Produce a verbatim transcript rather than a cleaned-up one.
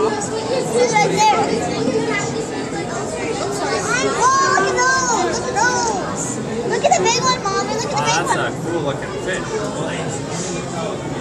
It's right there. Oh, look at those! Look at those! Look at the big one, Mom. Look at the big one. Oh, that's a cool looking fish.